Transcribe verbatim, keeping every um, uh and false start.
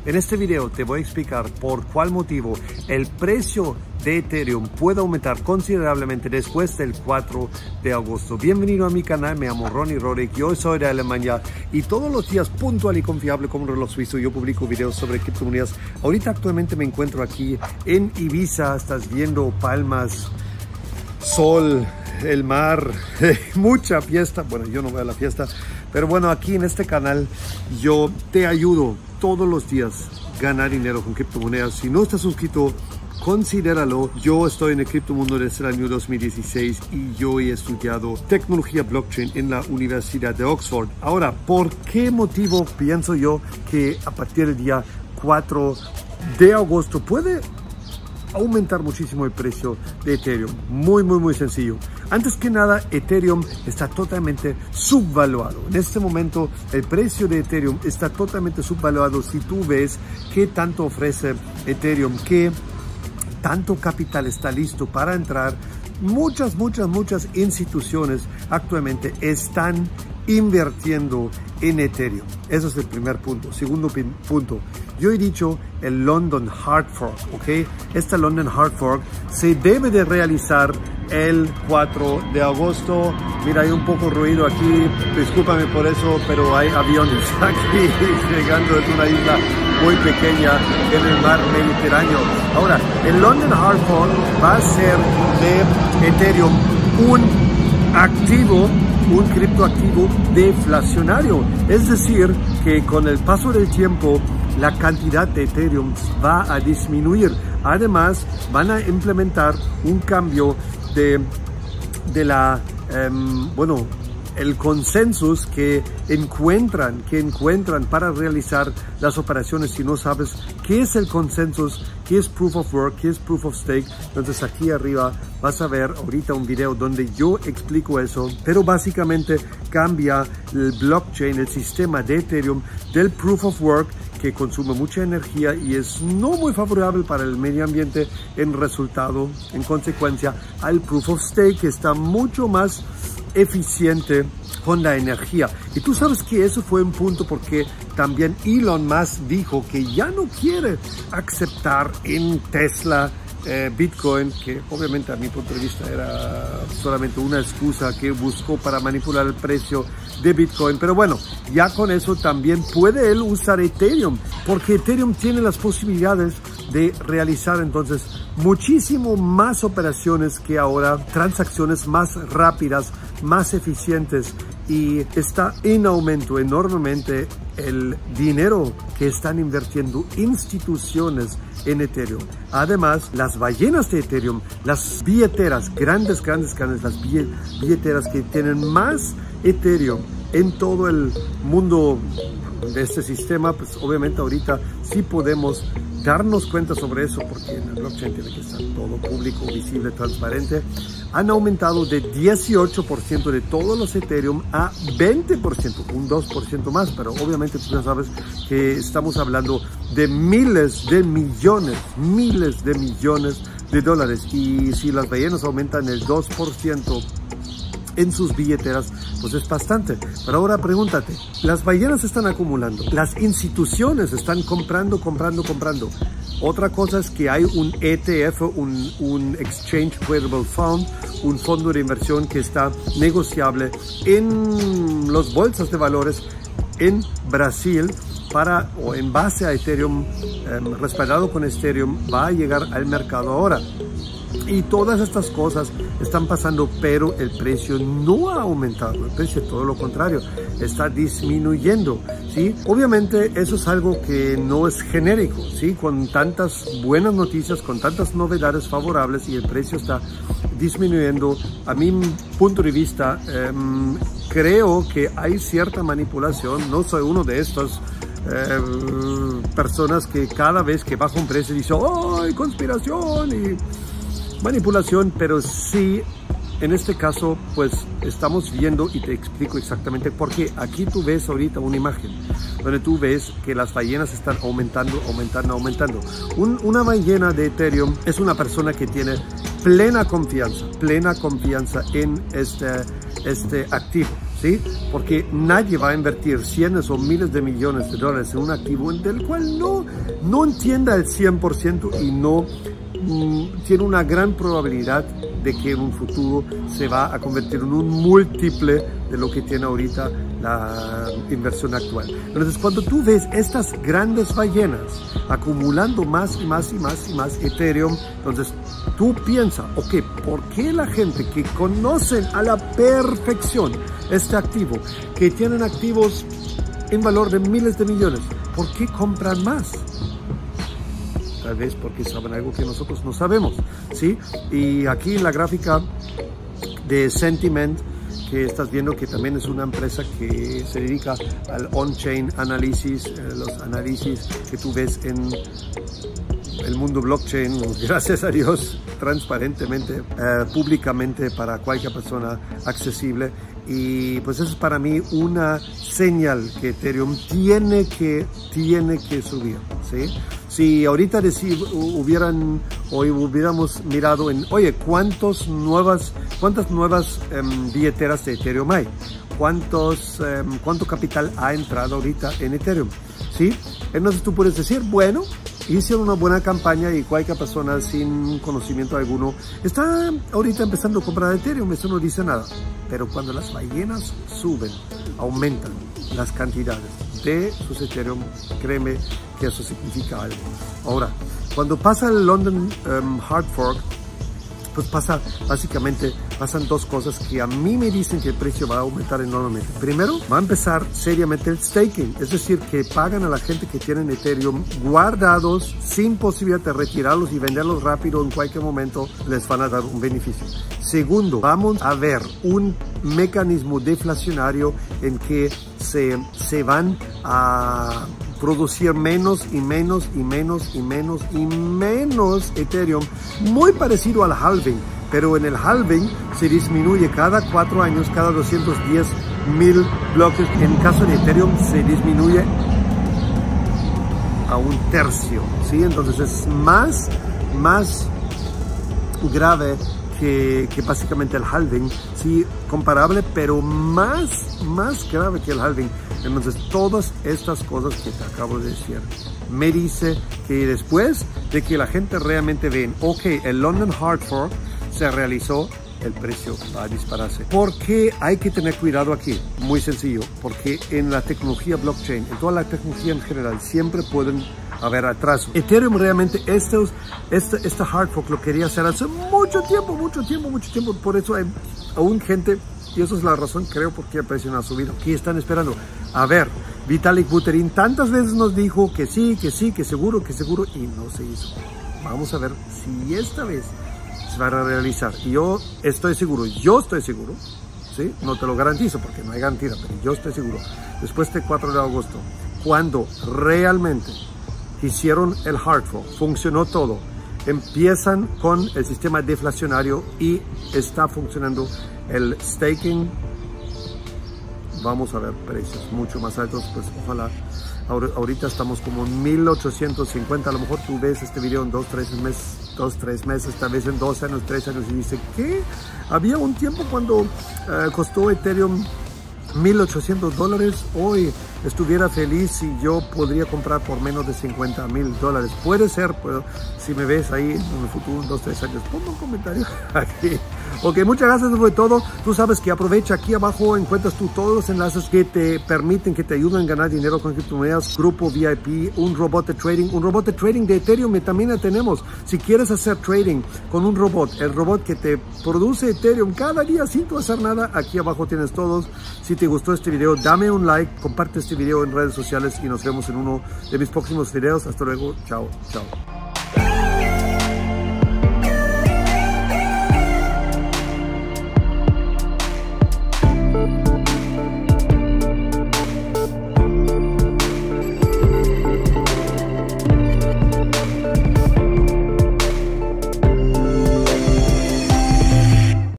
En este video te voy a explicar por cuál motivo el precio de Ethereum puede aumentar considerablemente después del cuatro de agosto. Bienvenido a mi canal, me llamo Ronnie Roderick, yo soy de Alemania y todos los días puntual y confiable como un reloj suizo yo publico videos sobre criptomonedas. Ahorita actualmente me encuentro aquí en Ibiza, estás viendo palmas, sol, el mar, mucha fiesta. Bueno, yo no voy a la fiesta, pero bueno, aquí en este canal yo te ayudo todos los días a ganar dinero con criptomonedas. Si no estás suscrito, considéralo. Yo estoy en el criptomundo desde el año dos mil dieciséis y yo he estudiado tecnología blockchain en la Universidad de Oxford. Ahora, ¿por qué motivo pienso yo que a partir del día cuatro de agosto puede aumentar muchísimo el precio de Ethereum? Muy, muy, muy sencillo. Antes que nada, Ethereum está totalmente subvaluado. En este momento, el precio de Ethereum está totalmente subvaluado. Si tú ves qué tanto ofrece Ethereum, qué tanto capital está listo para entrar, muchas, muchas, muchas instituciones actualmente están invirtiendo en Ethereum. Ese es el primer punto. Segundo punto, yo he dicho el London Hard Fork, ¿ok? Este London Hard Fork se debe de realizar el cuatro de agosto. Mira, hay un poco ruido aquí, discúlpame por eso, pero hay aviones aquí llegando. Es una isla muy pequeña en el mar Mediterráneo. Ahora, el London Hard Fork va a ser de Ethereum un activo, un criptoactivo deflacionario. Es decir, que con el paso del tiempo la cantidad de Ethereum va a disminuir. Además, van a implementar un cambio de, de la, um, bueno, el consensus que encuentran, que encuentran para realizar las operaciones. Si no sabes qué es el consensus, qué es Proof of Work, qué es Proof of Stake, entonces aquí arriba vas a ver ahorita un video donde yo explico eso, pero básicamente cambia el blockchain, el sistema de Ethereum del Proof of Work, que consume mucha energía y es no muy favorable para el medio ambiente, en resultado, en consecuencia, al Proof of Stake, que está mucho más eficiente con la energía. Y tú sabes que eso fue un punto porque también Elon Musk dijo que ya no quiere aceptar en Tesla eh, Bitcoin, que obviamente a mi punto de vista era solamente una excusa que buscó para manipular el precio de Bitcoin. Pero bueno, ya con eso también puede él usar Ethereum, porque Ethereum tiene las posibilidades de realizar entonces muchísimo más operaciones que ahora, transacciones más rápidas, más eficientes, y está en aumento enormemente el dinero que están invirtiendo instituciones en Ethereum. Además, las ballenas de Ethereum, las billeteras, grandes, grandes, grandes, las billeteras que tienen más Ethereum en todo el mundo de este sistema, pues obviamente ahorita sí podemos darnos cuenta sobre eso, porque en el blockchain tiene que estar todo público, visible, transparente. Han aumentado de dieciocho por ciento de todos los Ethereum a veinte por ciento, un dos por ciento más, pero obviamente tú ya sabes que estamos hablando de miles de millones, miles de millones de dólares, y si las ballenas aumentan el dos por ciento en sus billeteras, pues es bastante. Pero ahora pregúntate, las ballenas están acumulando, las instituciones están comprando, comprando, comprando. Otra cosa es que hay un E T F, un, un Exchange Tradable Fund, un fondo de inversión que está negociable en las bolsas de valores en Brasil para, o en base a Ethereum, eh, respaldado con Ethereum, va a llegar al mercado ahora. Y todas estas cosas están pasando, pero el precio no ha aumentado. El precio, todo lo contrario, está disminuyendo, ¿sí? Obviamente eso es algo que no es genérico, ¿sí? Con tantas buenas noticias, con tantas novedades favorables, y el precio está disminuyendo. A mi punto de vista, eh, creo que hay cierta manipulación. No soy uno de estos eh, personas que cada vez que baja un precio dice ¡oh, hay conspiración! Y manipulación, pero sí, en este caso, pues estamos viendo, y te explico exactamente por qué. Aquí tú ves ahorita una imagen donde tú ves que las ballenas están aumentando, aumentando, aumentando. Un, una ballena de Ethereum es una persona que tiene plena confianza, plena confianza en este, este activo. ¿sí? Porque nadie va a invertir cientos o miles de millones de dólares en un activo del cual no, no entienda el cien por ciento y no mm, tiene una gran probabilidad de que en un futuro se va a convertir en un múltiple de lo que tiene ahorita la inversión actual. Entonces, cuando tú ves estas grandes ballenas acumulando más y más y más y más Ethereum, entonces tú piensas, ok, ¿por qué la gente que conocen a la perfección este activo, que tienen activos en valor de miles de millones, ¿por qué compran más? Tal vez porque saben algo que nosotros no sabemos, ¿sí? Y aquí en la gráfica de Sentiment, que estás viendo que también es una empresa que se dedica al on-chain análisis, eh, los análisis que tú ves en el mundo blockchain, gracias a Dios, transparentemente, eh, públicamente para cualquier persona accesible. Y pues eso es para mí una señal que Ethereum tiene que, tiene que subir, ¿sí? Si ahorita decir, hubieran, hoy hubiéramos mirado en, oye, ¿cuántos nuevas, ¿cuántas nuevas um, billeteras de Ethereum hay? ¿Cuántos, um, ¿Cuánto capital ha entrado ahorita en Ethereum? ¿Sí? Entonces tú puedes decir, bueno, hicieron una buena campaña y cualquier persona sin conocimiento alguno está ahorita empezando a comprar Ethereum, eso no dice nada. Pero cuando las ballenas suben, aumentan las cantidades de sus Ethereum, créeme que eso significa algo. Ahora, cuando pasa el London um, Hard Fork, pues pasa, básicamente, pasan dos cosas que a mí me dicen que el precio va a aumentar enormemente. Primero, va a empezar seriamente el staking, es decir, que pagan a la gente que tienen Ethereum guardados sin posibilidad de retirarlos y venderlos rápido en cualquier momento, les van a dar un beneficio. Segundo, vamos a ver un mecanismo deflacionario en que se, se van a producir menos y menos y menos y menos y menos Ethereum, muy parecido al halving, pero en el halving se disminuye cada cuatro años, cada doscientos diez mil bloques. En el caso de Ethereum se disminuye a un tercio, ¿sí? Entonces es más, más grave que, que básicamente el halving, sí, comparable, pero más, más grave que el halving. Entonces, todas estas cosas que te acabo de decir, me dice que después de que la gente realmente ve, ok, el London Hard Fork se realizó, el precio va a dispararse. ¿Por qué hay que tener cuidado aquí? Muy sencillo, porque en la tecnología blockchain, en toda la tecnología en general, siempre pueden haber atrasos. Ethereum realmente, estos, este, este hard fork lo quería hacer hace mucho tiempo, mucho tiempo, mucho tiempo. Por eso hay aún gente, y eso es la razón, creo, por qué el precio no ha subido. Aquí están esperando. A ver, Vitalik Buterin tantas veces nos dijo que sí, que sí, que seguro, que seguro, y no se hizo. Vamos a ver si esta vez se va a realizar. Y yo estoy seguro, yo estoy seguro, ¿sí? No te lo garantizo porque no hay garantía, pero yo estoy seguro. Después del cuatro de agosto, cuando realmente hicieron el hard fork, funcionó todo, empiezan con el sistema deflacionario y está funcionando el staking, vamos a ver precios mucho más altos, pues ojalá. Ahorita estamos como en mil ochocientos cincuenta, a lo mejor tú ves este video en dos, tres meses, dos, tres meses, tal vez en dos años, tres años, y dice que había un tiempo cuando uh, costó Ethereum mil ochocientos dólares, hoy estuviera feliz si yo podría comprar por menos de cincuenta mil dólares. Puede ser, pero si me ves ahí en el futuro, en dos, tres años, ponme un comentario aquí. Ok, muchas gracias, eso fue todo. Tú sabes que aprovecha, aquí abajo encuentras tú todos los enlaces que te permiten, que te ayudan a ganar dinero con criptomonedas, grupo V I P, un robot de trading, un robot de trading de Ethereum también la tenemos. Si quieres hacer trading con un robot, el robot que te produce Ethereum cada día sin tú hacer nada, aquí abajo tienes todos. Si te gustó este video, dame un like, comparte este video en redes sociales y nos vemos en uno de mis próximos videos. Hasta luego, chao, chao.